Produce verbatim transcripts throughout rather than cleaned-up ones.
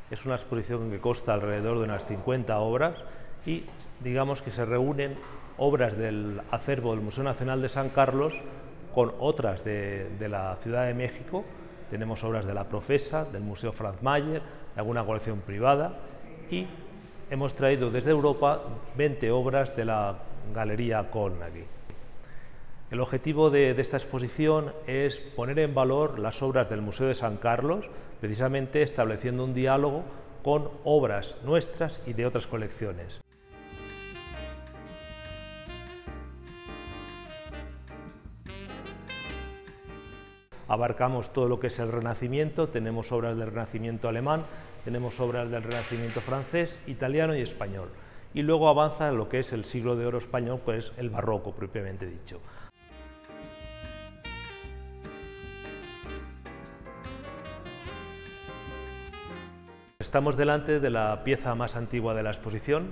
Es una exposición que consta alrededor de unas cincuenta obras y digamos que se reúnen obras del acervo del Museo Nacional de San Carlos con otras de, de la Ciudad de México. Tenemos obras de la Profesa, del Museo Franz Mayer, de alguna colección privada, y hemos traído desde Europa veinte obras de la Galería Colnaghi. El objetivo de, de esta exposición es poner en valor las obras del Museo de San Carlos, precisamente estableciendo un diálogo con obras nuestras y de otras colecciones. Abarcamos todo lo que es el Renacimiento, tenemos obras del Renacimiento alemán, tenemos obras del Renacimiento francés, italiano y español. Y luego avanza lo que es el siglo de oro español, que es el barroco propiamente dicho. Estamos delante de la pieza más antigua de la exposición,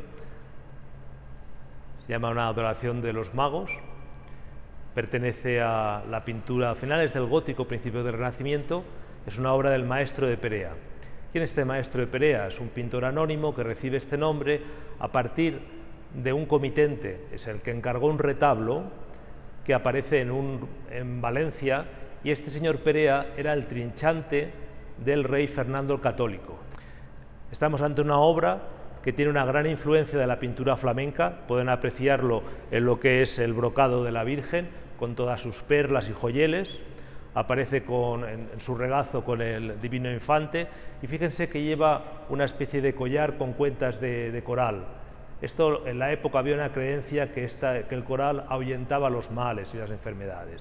se llama Una adoración de los magos, pertenece a la pintura a finales del gótico, principios del Renacimiento, es una obra del maestro de Perea. ¿Quién es este maestro de Perea? Es un pintor anónimo que recibe este nombre a partir de un comitente, es el que encargó un retablo que aparece en, un, en Valencia, y este señor Perea era el trinchante del rey Fernando el Católico. Estamos ante una obra que tiene una gran influencia de la pintura flamenca, pueden apreciarlo en lo que es el brocado de la Virgen, con todas sus perlas y joyeles, aparece con, en, en su regazo con el Divino Infante, y fíjense que lleva una especie de collar con cuentas de, de coral. Esto, en la época había una creencia que, esta, que el coral ahuyentaba los males y las enfermedades.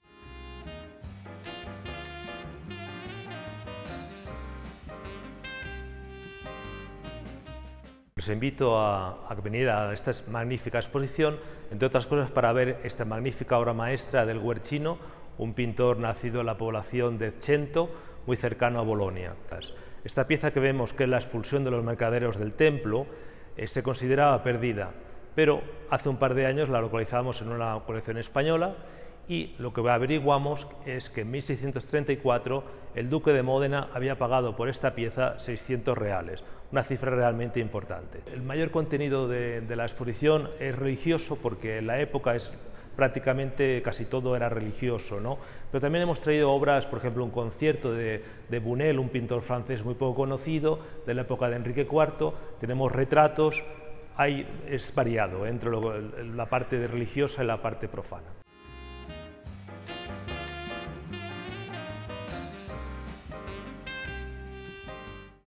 Os invito a, a venir a esta magnífica exposición, entre otras cosas para ver esta magnífica obra maestra del Guercino, un pintor nacido en la población de Cento, muy cercano a Bolonia. Esta pieza que vemos, que es la expulsión de los mercaderes del templo, eh, se consideraba perdida, pero hace un par de años la localizamos en una colección española, y lo que averiguamos es que en mil seiscientos treinta y cuatro el duque de Módena había pagado por esta pieza seiscientos reales, una cifra realmente importante. El mayor contenido de, de la exposición es religioso, porque en la época es prácticamente casi todo era religioso, ¿no? Pero también hemos traído obras, por ejemplo, un concierto de, de Bunel, un pintor francés muy poco conocido, de la época de Enrique cuarto, tenemos retratos, hay, es variado entre lo, la parte religiosa y la parte profana.